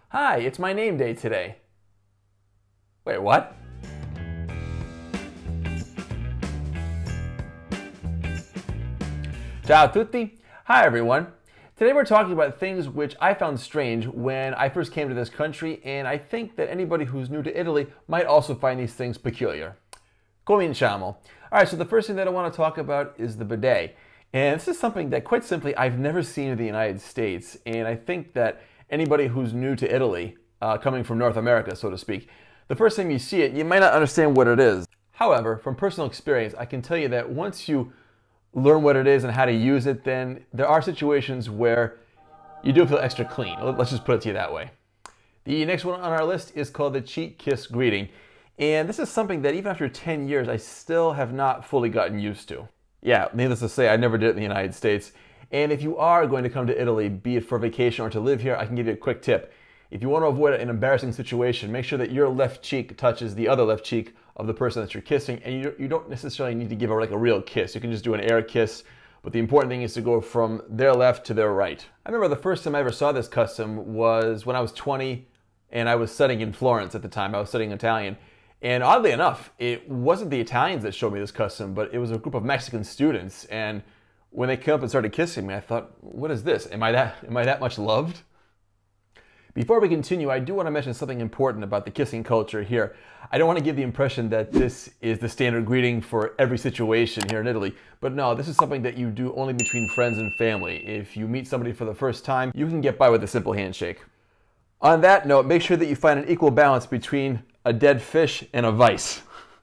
Hi, it's my name day today. Wait, what? Ciao a tutti. Hi everyone. Today we're talking about things which I found strange when I first came to this country, and I think that anybody who's new to Italy might also find these things peculiar. Cominciamo. Alright, so the first thing that I want to talk about is the bidet. And this is something that, quite simply, I've never seen in the United States, and I think that anybody who's new to Italy, coming from North America, so to speak, the first time you see it, you might not understand what it is. However, from personal experience, I can tell you that once you learn what it is and how to use it, then there are situations where you do feel extra clean. Let's just put it to you that way. The next one on our list is called the cheek kiss greeting. And this is something that even after 10 years, I still have not fully gotten used to. Yeah, needless to say, I never did it in the United States. And if you are going to come to Italy, be it for vacation or to live here, I can give you a quick tip. If you want to avoid an embarrassing situation, make sure that your left cheek touches the other left cheek of the person that you're kissing, and you don't necessarily need to give a real kiss. You can just do an air kiss, but the important thing is to go from their left to their right. I remember the first time I ever saw this custom was when I was 20 and I was studying in Florence at the time. I was studying Italian. And oddly enough, it wasn't the Italians that showed me this custom, but it was a group of Mexican students. And when they came up and started kissing me, I thought, what is this? Am I that much loved? Before we continue, I do want to mention something important about the kissing culture here. I don't want to give the impression that this is the standard greeting for every situation here in Italy, but no, this is something that you do only between friends and family. If you meet somebody for the first time, you can get by with a simple handshake. On that note, make sure that you find an equal balance between a dead fish and a vice.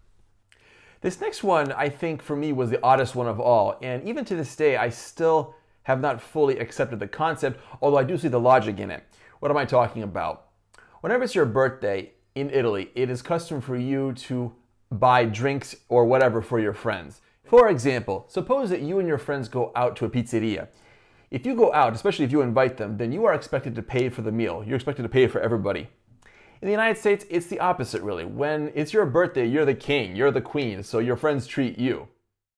This next one, I think, for me, was the oddest one of all, and even to this day, I still have not fully accepted the concept, although I do see the logic in it. What am I talking about? Whenever it's your birthday in Italy, it is custom for you to buy drinks or whatever for your friends. For example, suppose that you and your friends go out to a pizzeria. If you go out, especially if you invite them, then you are expected to pay for the meal. You're expected to pay for everybody. In the United States, it's the opposite, really. When it's your birthday, you're the king, you're the queen, so your friends treat you.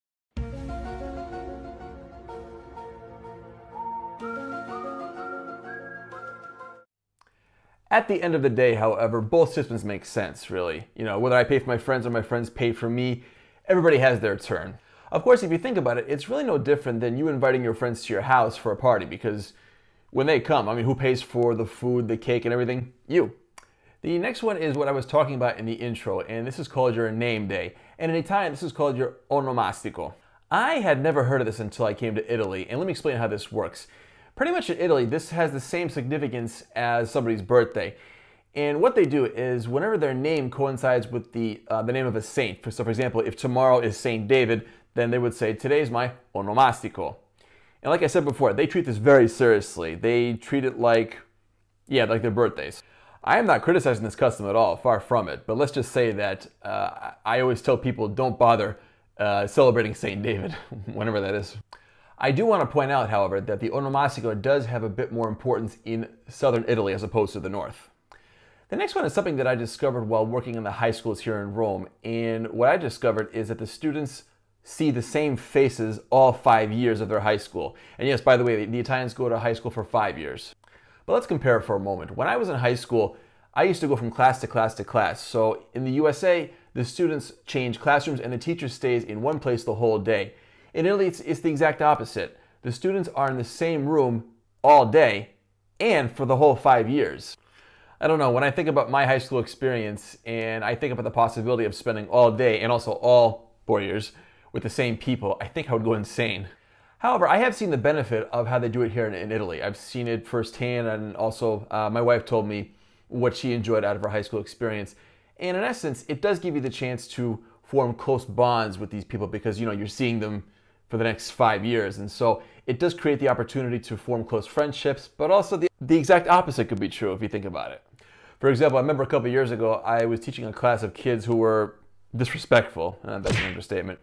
At the end of the day, however, both systems make sense, really. You know, whether I pay for my friends or my friends pay for me, everybody has their turn. Of course, if you think about it, it's really no different than you inviting your friends to your house for a party, because when they come, I mean, who pays for the food, the cake, and everything? You. The next one is what I was talking about in the intro, and this is called your name day. And in Italian, this is called your onomastico. I had never heard of this until I came to Italy, and let me explain how this works. Pretty much in Italy, this has the same significance as somebody's birthday. And what they do is whenever their name coincides with the name of a saint, so for example, if tomorrow is Saint David, then they would say, today's my onomastico. And like I said before, they treat this very seriously. They treat it like their birthdays. I am not criticizing this custom at all, far from it, but let's just say that I always tell people don't bother celebrating Saint David, whenever that is. I do want to point out, however, that the onomastico does have a bit more importance in southern Italy as opposed to the north. The next one is something that I discovered while working in the high schools here in Rome, and what I discovered is that the students see the same faces all 5 years of their high school. And yes, by the way, the Italians go to high school for 5 years. But let's compare for a moment. When I was in high school, I used to go from class to class to class. So in the USA, the students change classrooms and the teacher stays in one place the whole day. In Italy, it's the exact opposite. The students are in the same room all day and for the whole 5 years. I don't know, when I think about my high school experience and I think about the possibility of spending all day and also all 4 years with the same people, I think I would go insane. However, I have seen the benefit of how they do it here in Italy. I've seen it firsthand, and also my wife told me what she enjoyed out of her high school experience. And in essence, it does give you the chance to form close bonds with these people because, you know, you're seeing them for the next 5 years. And so it does create the opportunity to form close friendships, but also the exact opposite could be true if you think about it. For example, I remember a couple of years ago, I was teaching a class of kids who were disrespectful. That's an understatement.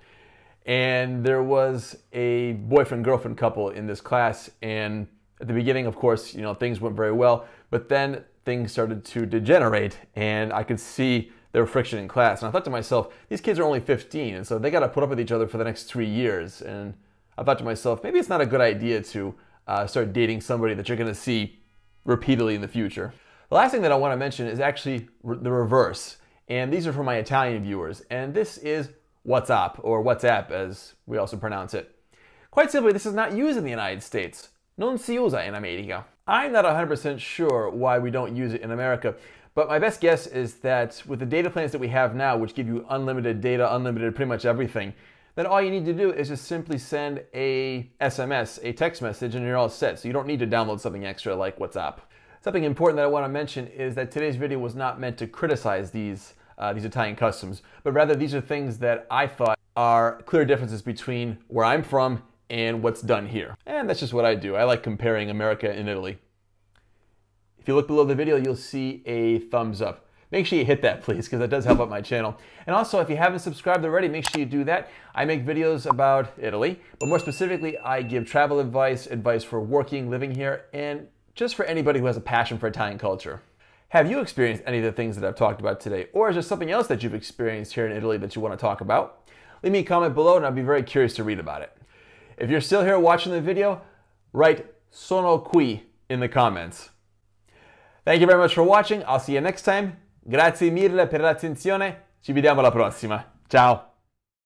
And there was a boyfriend-girlfriend couple in this class, and at the beginning, of course, you know, things went very well, but then things started to degenerate, and I could see there was friction in class. And I thought to myself, these kids are only 15, and so they got to put up with each other for the next 3 years. And I thought to myself, maybe it's not a good idea to start dating somebody that you're going to see repeatedly in the future. The last thing that I want to mention is actually the reverse. And these are for my Italian viewers. And this is WhatsApp, or WhatsApp as we also pronounce it. Quite simply, this is not used in the United States. Non si usa in America. I'm not 100% sure why we don't use it in America, but my best guess is that with the data plans that we have now, which give you unlimited data, unlimited pretty much everything, then all you need to do is just simply send a SMS, a text message, and you're all set. So you don't need to download something extra like WhatsApp. Something important that I want to mention is that today's video was not meant to criticize these Italian customs, but rather these are things that I thought are clear differences between where I'm from and what's done here. And that's just what I do. I like comparing America and Italy. If you look below the video, you'll see a thumbs up. Make sure you hit that, please, because that does help out my channel. And also, if you haven't subscribed already, make sure you do that. I make videos about Italy, but more specifically, I give travel advice, advice for working, living here, and just for anybody who has a passion for Italian culture. Have you experienced any of the things that I've talked about today? Or is there something else that you've experienced here in Italy that you want to talk about? Leave me a comment below and I'll be very curious to read about it. If you're still here watching the video, write "Sono qui" in the comments. Thank you very much for watching. I'll see you next time. Grazie mille per l'attenzione. Ci vediamo alla prossima. Ciao!